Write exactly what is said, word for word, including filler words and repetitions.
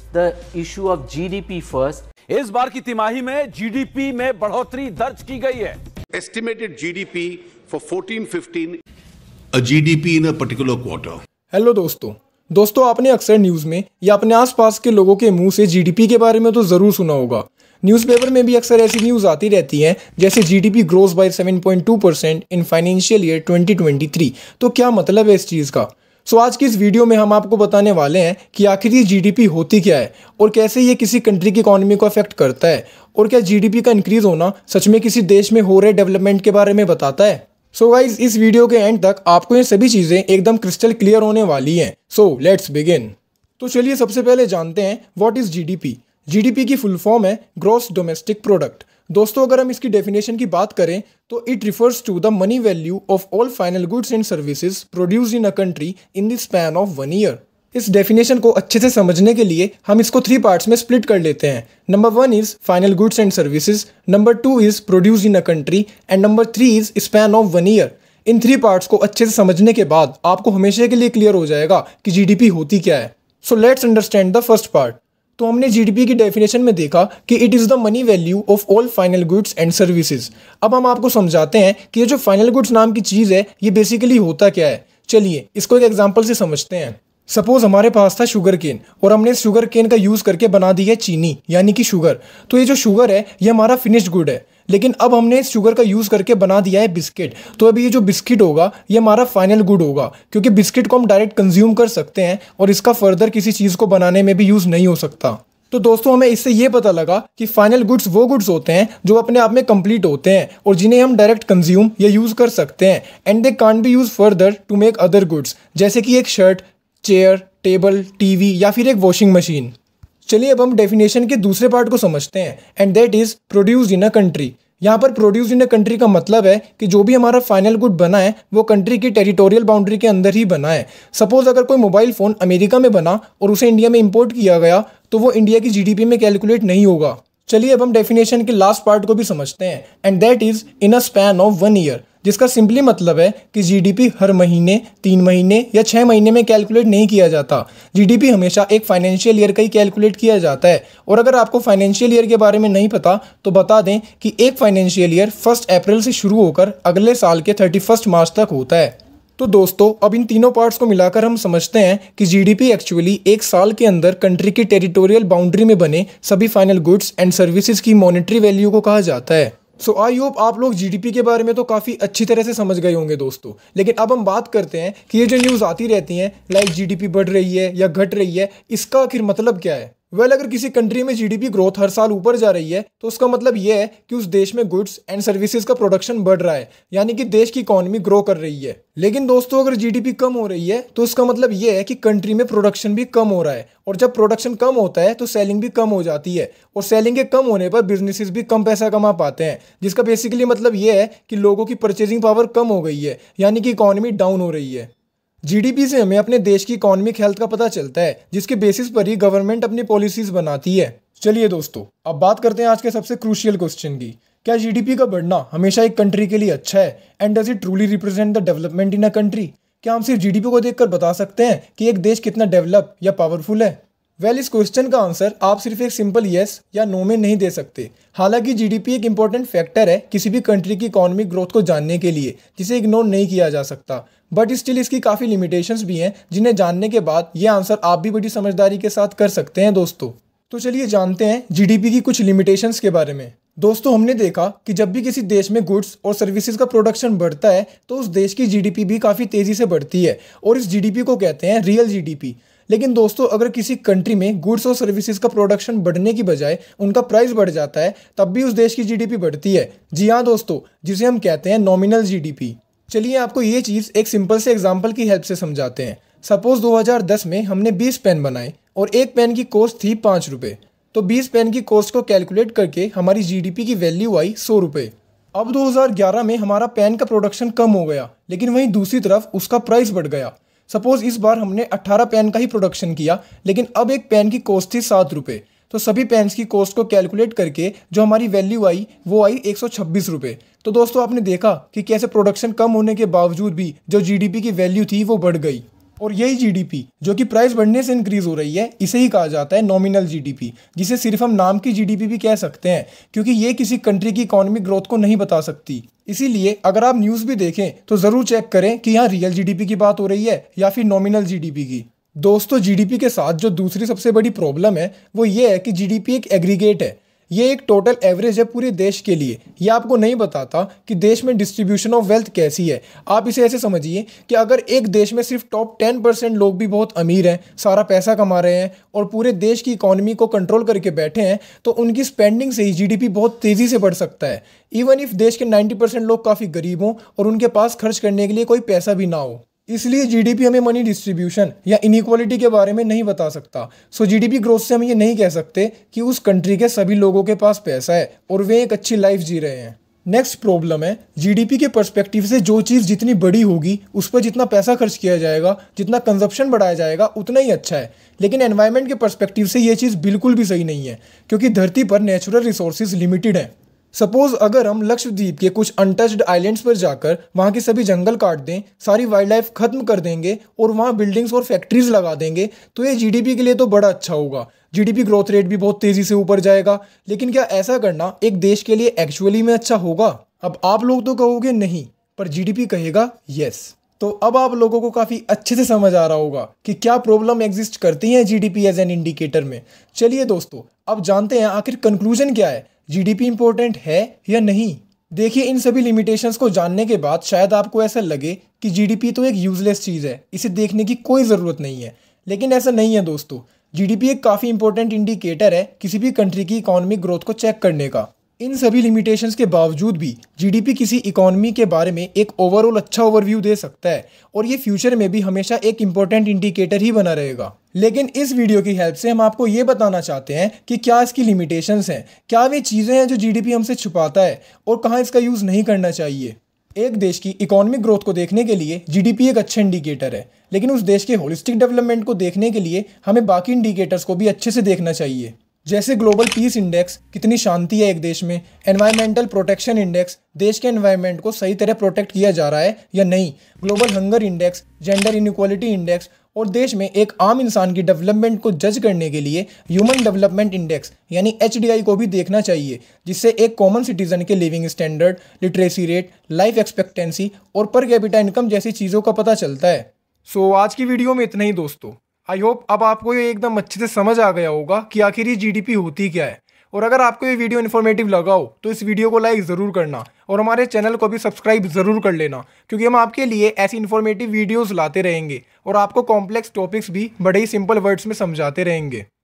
the issue of G D P first. इस बार की तिमाही में जीडीपी में बढ़ोतरी दर्ज की गई है. Estimated G D P for fourteen fifteen. A G D P in a particular quarter. Hello दोस्तों दोस्तों आपने अक्सर न्यूज़ में या अपने आसपास के लोगों के मुंह से जीडीपी के बारे में तो ज़रूर सुना होगा. न्यूज़पेपर में भी अक्सर ऐसी न्यूज़ आती रहती हैं जैसे GDP grows by seven point two percent in financial year twenty twenty three. तो क्या मतलब है इस चीज़ का? सो so, आज की इस वीडियो में हम आपको बताने वाले हैं कि आखिर ये जीडीपी होती क्या है और कैसे ये किसी कंट्री की इकोनॉमी को अफेक्ट करता है, और क्या जीडीपी का इंक्रीज होना सच में किसी देश में हो रहे डेवलपमेंट के बारे में बताता है. सो so गाइज, इस वीडियो के एंड तक आपको ये सभी चीज़ें एकदम क्रिस्टल क्लियर होने वाली हैं. So let's begin. तो चलिए सबसे पहले जानते हैं व्हाट इज़ जीडीपी. जीडीपी की फुल फॉर्म है ग्रॉस डोमेस्टिक प्रोडक्ट. दोस्तों अगर हम इसकी डेफिनेशन की बात करें तो it refers to the money value of all final goods and services produced in a country in the span of one year. इस डेफिनेशन को अच्छे से समझने के लिए हम इसको थ्री पार्ट्स में स्प्लिट कर लेते हैं. Number one is final goods and services, number two is produced in a country, and number three is span of one year. इन थ्री पार्ट्स को अच्छे से समझने के बाद आपको हमेशा के लिए क्लियर हो जाएगा कि जीडीपी होती क्या है. So let's understand the first part. तो हमने जीडीपी की डेफिनेशन में देखा कि it is the money value of all final goods and services. अब हम आपको समझाते हैं कि ये जो फाइनल गुड्स नाम की चीज़ है ये बेसिकली होता क्या है. चलिए इसको एक एग्जांपल से समझते हैं. सपोज हमारे पास था शुगर केन और हमने इस शुगर केन का यूज़ करके बना दी है चीनी यानी कि शुगर. तो ये जो शुगर है ये हमारा फिनिश्ड गुड है, लेकिन अब हमने इस शुगर का यूज़ करके बना दिया है बिस्किट. तो अभी ये जो बिस्किट होगा ये हमारा फाइनल गुड होगा, क्योंकि बिस्किट को हम डायरेक्ट कंज्यूम कर सकते हैं और इसका फर्दर किसी चीज़ को बनाने में भी यूज़ नहीं हो सकता. तो दोस्तों हमें इससे ये पता लगा कि फाइनल गुड्स वो गुड्स होते हैं जो अपने आप में कंप्लीट होते हैं और जिन्हें हम डायरेक्ट कंज्यूम या यूज़ कर सकते हैं, and they can't be use further to make other goods, जैसे कि एक शर्ट, चेयर, टेबल, टीवी या फिर एक वॉशिंग मशीन. चलिए अब हम डेफिनेशन के दूसरे पार्ट को समझते हैं, and that is produced in a country. यहाँ पर प्रोड्यूस इन अ कंट्री का मतलब है कि जो भी हमारा फाइनल गुड बना है वो कंट्री की टेरिटोरियल बाउंड्री के अंदर ही बना है. सपोज अगर कोई मोबाइल फ़ोन अमेरिका में बना और उसे इंडिया में इंपोर्ट किया गया तो वो इंडिया की जीडीपी में कैलकुलेट नहीं होगा. चलिए अब हम डेफिनेशन के लास्ट पार्ट को भी समझते हैं, and that is in a span of one year, जिसका सिंपली मतलब है कि जीडीपी हर महीने, तीन महीने या छः महीने में कैलकुलेट नहीं किया जाता. जीडीपी हमेशा एक फाइनेंशियल ईयर का ही कैलकुलेट किया जाता है. और अगर आपको फाइनेंशियल ईयर के बारे में नहीं पता तो बता दें कि एक फाइनेंशियल ईयर फर्स्ट अप्रैल से शुरू होकर अगले साल के थर्टी फर्स्ट मार्च तक होता है. तो दोस्तों अब इन तीनों पार्ट्स को मिलाकर हम समझते हैं कि जीडीपी एक्चुअली एक साल के अंदर कंट्री की टेरिटोरियल बाउंड्री में बने सभी फाइनल गुड्स एंड सर्विसेज की मॉनेटरी वैल्यू को कहा जाता है. सो आई होप आप लोग जीडीपी के बारे में तो काफ़ी अच्छी तरह से समझ गए होंगे दोस्तों. लेकिन अब हम बात करते हैं कि ये जो न्यूज़ आती रहती हैं लाइक जीडीपी बढ़ रही है या घट रही है, इसका आखिर मतलब क्या है. वेल well, अगर किसी कंट्री में जीडीपी ग्रोथ हर साल ऊपर जा रही है तो उसका मतलब यह है कि उस देश में गुड्स एंड सर्विसेज का प्रोडक्शन बढ़ रहा है, यानी कि देश की इकोनॉमी ग्रो कर रही है. लेकिन दोस्तों अगर जीडीपी कम हो रही है तो उसका मतलब यह है कि कंट्री में प्रोडक्शन भी कम हो रहा है, और जब प्रोडक्शन कम होता है तो सेलिंग भी कम हो जाती है, और सेलिंग के कम होने पर बिजनेसेस भी कम पैसा कमा पाते हैं, जिसका बेसिकली मतलब यह है कि लोगों की परचेजिंग पावर कम हो गई है, यानी कि इकोनॉमी डाउन हो रही है. जीडीपी से हमें अपने देश की इकोनॉमिक हेल्थ का पता चलता है, जिसके बेसिस पर ही गवर्नमेंट अपनी पॉलिसीज बनाती है. चलिए दोस्तों अब बात करते हैं आज के सबसे क्रूशियल क्वेश्चन की. क्या जीडीपी का बढ़ना हमेशा एक कंट्री के लिए अच्छा है, and does it truly represent the development in a country? क्या हम सिर्फ जीडीपी को देखकर बता सकते हैं कि एक देश कितना डेवलप या पावरफुल है? वेल well, इस क्वेश्चन का आंसर आप सिर्फ एक सिंपल येस या नो में नहीं दे सकते. हालांकि जीडीपी एक इंपॉर्टेंट फैक्टर है किसी भी कंट्री की इकोनॉमिक ग्रोथ को जानने के लिए, जिसे इग्नोर नहीं किया जा सकता, बट स्टिल इसकी काफ़ी लिमिटेशंस भी हैं जिन्हें जानने के बाद ये आंसर आप भी बड़ी समझदारी के साथ कर सकते हैं दोस्तों. तो चलिए जानते हैं जीडीपी की कुछ लिमिटेशंस के बारे में. दोस्तों हमने देखा कि जब भी किसी देश में गुड्स और सर्विसेज का प्रोडक्शन बढ़ता है तो उस देश की जीडीपी भी काफ़ी तेज़ी से बढ़ती है, और इस जीडीपी को कहते हैं रियल जीडीपी. लेकिन दोस्तों अगर किसी कंट्री में गुड्स और सर्विसेज का प्रोडक्शन बढ़ने की बजाय उनका प्राइस बढ़ जाता है तब भी उस देश की जीडीपी बढ़ती है. जी हाँ दोस्तों, जिसे हम कहते हैं नॉमिनल जीडीपी. चलिए आपको ये चीज़ एक सिंपल से एग्जांपल की हेल्प से समझाते हैं. सपोज दो हज़ार दस में हमने बीस पेन बनाए और एक पेन की कॉस्ट थी पाँच रुपये. तो बीस पेन की कॉस्ट को कैलकुलेट करके हमारी जीडीपी की वैल्यू आई सौ रुपये. अब दो हज़ार ग्यारह में हमारा पेन का प्रोडक्शन कम हो गया, लेकिन वहीं दूसरी तरफ उसका प्राइस बढ़ गया. सपोज इस बार हमने अट्ठारह पेन का ही प्रोडक्शन किया, लेकिन अब एक पेन की कॉस्ट थी सात रुपये. तो सभी पेन्स की कॉस्ट को कैलकुलेट करके जो हमारी वैल्यू आई वो आई एक सौ छब्बीस रुपये. तो दोस्तों आपने देखा कि कैसे प्रोडक्शन कम होने के बावजूद भी जो जीडीपी की वैल्यू थी वो बढ़ गई. और यही जीडीपी जो कि प्राइस बढ़ने से इंक्रीज हो रही है, इसे ही कहा जाता है नॉमिनल जीडीपी, जिसे सिर्फ हम नाम की जीडीपी भी कह सकते हैं, क्योंकि ये किसी कंट्री की इकोनॉमिक ग्रोथ को नहीं बता सकती। इसीलिए अगर आप न्यूज़ भी देखें तो ज़रूर चेक करें कि यहाँ रियल जीडीपी की बात हो रही है या फिर नॉमिनल जीडीपी की। दोस्तों, जीडीपी के साथ जो दूसरी सबसे बड़ी प्रॉब्लम है वो ये है कि जीडीपी एक एग्रीगेट है। ये एक टोटल एवरेज है पूरे देश के लिए। ये आपको नहीं बताता कि देश में डिस्ट्रीब्यूशन ऑफ वेल्थ कैसी है। आप इसे ऐसे समझिए कि अगर एक देश में सिर्फ टॉप टेन परसेंट लोग भी बहुत अमीर हैं, सारा पैसा कमा रहे हैं और पूरे देश की इकोनॉमी को कंट्रोल करके बैठे हैं, तो उनकी स्पेंडिंग से ही जीडीपी बहुत तेज़ी से बढ़ सकता है। इवन इफ देश के नाइन्टी परसेंट लोग काफ़ी गरीब हों और उनके पास खर्च करने के लिए कोई पैसा भी ना हो। इसलिए जीडीपी हमें मनी डिस्ट्रीब्यूशन या इनइक्वालिटी के बारे में नहीं बता सकता। सो जीडीपी ग्रोथ से हम ये नहीं कह सकते कि उस कंट्री के सभी लोगों के पास पैसा है और वे एक अच्छी लाइफ जी रहे हैं। नेक्स्ट प्रॉब्लम है, जीडीपी के पर्सपेक्टिव से जो चीज़ जितनी बड़ी होगी उस पर जितना पैसा खर्च किया जाएगा, जितना कंजप्शन बढ़ाया जाएगा, उतना ही अच्छा है। लेकिन एनवायरनमेंट के पर्सपेक्टिव से ये चीज़ बिल्कुल भी सही नहीं है, क्योंकि धरती पर नेचुरल रिसोर्सेज लिमिटेड हैं। सपोज अगर हम लक्षद्वीप के कुछ अनटच्ड आइलैंड्स पर जाकर वहाँ के सभी जंगल काट दें, सारी वाइल्ड लाइफ खत्म कर देंगे और वहाँ बिल्डिंग्स और फैक्ट्रीज लगा देंगे, तो ये जीडीपी के लिए तो बड़ा अच्छा होगा। जीडीपी ग्रोथ रेट भी बहुत तेज़ी से ऊपर जाएगा। लेकिन क्या ऐसा करना एक देश के लिए एक्चुअली में अच्छा होगा? अब आप लोग तो कहोगे नहीं, पर जीडीपी कहेगा यस। तो अब आप लोगों को काफ़ी अच्छे से समझ आ रहा होगा कि क्या प्रॉब्लम एग्जिस्ट करती है जीडीपी एज एन इंडिकेटर में। चलिए दोस्तों, अब जानते हैं आखिर कंक्लूजन क्या है, जीडीपी इंपॉर्टेंट है या नहीं। देखिए, इन सभी लिमिटेशंस को जानने के बाद शायद आपको ऐसा लगे कि जीडीपी तो एक यूजलेस चीज़ है, इसे देखने की कोई ज़रूरत नहीं है। लेकिन ऐसा नहीं है दोस्तों, जीडीपी एक काफ़ी इंपॉर्टेंट इंडिकेटर है किसी भी कंट्री की इकोनॉमिक ग्रोथ को चेक करने का। इन सभी लिमिटेशंस के बावजूद भी जीडीपी किसी इकोनॉमी के बारे में एक ओवरऑल अच्छा ओवरव्यू दे सकता है और ये फ्यूचर में भी हमेशा एक इंपॉर्टेंट इंडिकेटर ही बना रहेगा। लेकिन इस वीडियो की हेल्प से हम आपको ये बताना चाहते हैं कि क्या इसकी लिमिटेशंस हैं, क्या वे चीज़ें हैं जो जीडीपी हमसे छुपाता है और कहाँ इसका यूज़ नहीं करना चाहिए। एक देश की इकोनॉमिक ग्रोथ को देखने के लिए जीडीपी एक अच्छा इंडिकेटर है, लेकिन उस देश के होलिस्टिक डेवलपमेंट को देखने के लिए हमें बाकी इंडिकेटर्स को भी अच्छे से देखना चाहिए। जैसे ग्लोबल पीस इंडेक्स, कितनी शांति है एक देश में, एनवायरमेंटल प्रोटेक्शन इंडेक्स, देश के एनवायरनमेंट को सही तरह प्रोटेक्ट किया जा रहा है या नहीं, global hunger index, gender inequality index, और देश में एक आम इंसान की डेवलपमेंट को जज करने के लिए ह्यूमन डेवलपमेंट इंडेक्स यानी एच डी आई को भी देखना चाहिए, जिससे एक कॉमन सिटीजन के living standard, literacy rate, life expectancy और पर कैपिटा इनकम जैसी चीज़ों का पता चलता है। सो आज की वीडियो में इतना ही दोस्तों। आई होप अब आपको ये एकदम अच्छे से समझ आ गया होगा कि आखिर ये जीडीपी होती क्या है। और अगर आपको ये वीडियो इन्फॉर्मेटिव लगा हो तो इस वीडियो को लाइक ज़रूर करना और हमारे चैनल को भी सब्सक्राइब ज़रूर कर लेना, क्योंकि हम आपके लिए ऐसी इन्फॉर्मेटिव वीडियोस लाते रहेंगे और आपको कॉम्प्लेक्स टॉपिक्स भी बड़े ही सिंपल वर्ड्स में समझाते रहेंगे।